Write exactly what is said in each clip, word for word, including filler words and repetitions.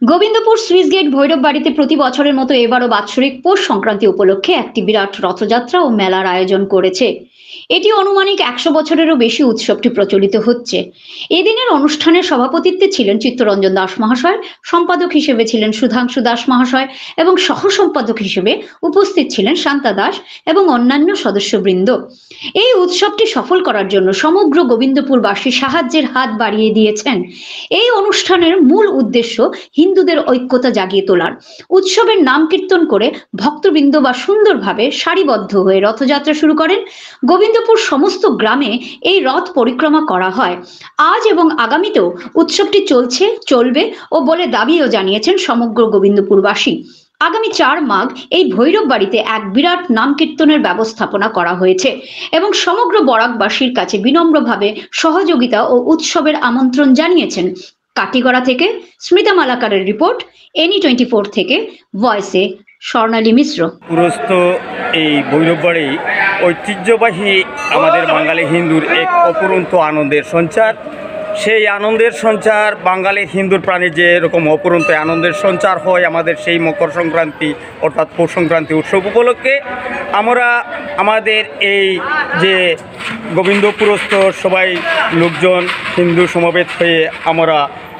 Gobindapur switch gate Bhairab বাড়িতে প্রতি বছরের মতো এবারও বাৎসরিক পৌষ সংক্রান্তি উপলক্ষে একটি বিরাট রথযাত্রা ও মেলার আয়োজন করেছে। এটি অনুমানিক একশো বছরেরও বেশি উৎসবটি প্রচলিত হচ্ছে। এদিনের অনুষ্ঠানের সভাপতিত্বে ছিলেন চিত্তরঞ্জন দাস মহাশয়, সম্পাদক হিসেবে ছিলেন সুধাংশু দাস মহাশয় এবং সহ সম্পাদক হিসেবে উপস্থিত ছিলেন শান্তা দাস এবং অন্যান্য সদস্যবৃন্দ। এই উৎসবটি সফল করার জন্য সমগ্র গোবিন্দপুরবাসী সাহায্যের হাত বাড়িয়ে দিয়েছেন। এই অনুষ্ঠানের মূল উদ্দেশ্য হিন্দুদের ঐক্যতা জাগিয়ে তোলার। উৎসবের নাম কীর্তন করে ভক্তবৃন্দ বা সুন্দরভাবে সারিবদ্ধ হয়ে রথযাত্রা শুরু করেন। গোবিন্দপুর সমস্ত গ্রামে এই রথ পরিক্রমা করা হয়। আজ এবং আগামীতেও উৎসবটি চলছে, চলবে ও বলে দাবিও জানিয়েছেন সমগ্র গোবিন্দপুরবাসী। আগামী চার মাঘ এই ভৈরব বাড়িতে এক বিরাট নাম কীর্তনের ব্যবস্থাপনা করা হয়েছে এবং সমগ্র বরাকবাসীর কাছে বিনম্রভাবে সহযোগিতা ও উৎসবের আমন্ত্রণ জানিয়েছেন। কাটিগড়া থেকে স্মিতা মালাকারের রিপোর্ট, এনি টোয়েন্টি ফোর থেকে ভয়েসে স্বর্ণালী মিশ্র। পুরস্ত এই ভৈরব বাড়ি ঐতিহ্যবাহী আমাদের বাঙালি হিন্দুর এক অপরন্ত আনন্দের সঞ্চার। সেই আনন্দের সঞ্চার বাঙালি হিন্দুর প্রাণে যে এরকম অপরন্ত আনন্দের সঞ্চার হয় আমাদের সেই মকর সংক্রান্তি অর্থাৎ পৌষ সংক্রান্তি উৎসব উপলক্ষে আমরা আমাদের এই যে গোবিন্দপুরস্থ সবাই লোকজন হিন্দু সমবেত হয়ে আমরা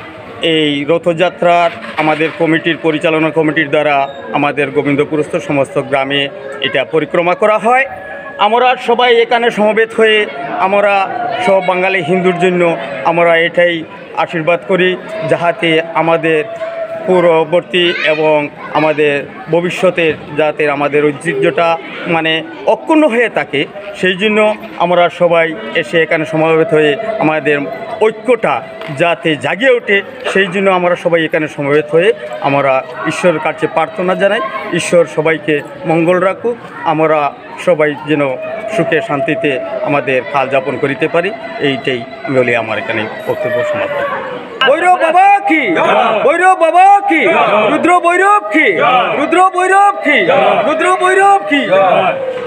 এই রথযাত্রার আমাদের কমিটির পরিচালনা কমিটির দ্বারা আমাদের গোবিন্দপুরস্থ সমস্ত গ্রামে এটা পরিক্রমা করা হয়। আমরা সবাই এখানে সমবেত হয়ে আমরা সব বাঙালি হিন্দুর জন্য আমরা এটাই আশীর্বাদ করি যাহাতে আমাদের পূর্ববর্তী এবং আমাদের ভবিষ্যতের যাতে আমাদের ঐতিহ্যটা মানে অক্ষুণ্ণ হয়ে থাকে, সেই জন্য আমরা সবাই এসে এখানে সমবেত হয়ে আমাদের ঐক্যটা যাতে জাগিয়ে ওঠে সেই জন্য আমরা সবাই এখানে সমবেত হয়ে আমরা ঈশ্বরের কাছে প্রার্থনা জানাই। ঈশ্বর সবাইকে মঙ্গল রাখুক, আমরা সবাই যেন সুখে শান্তিতে আমাদের কাল যাপন করিতে পারি, এইটাই বলে আমার এখানে বক্তব্য সমাপ্ত। ভৈরব বাবা কি, ভৈরব বাবা কি, রুদ্র ভৈরব কি, রুদ্র ভৈরব কি, রুদ্র ভৈরব কি।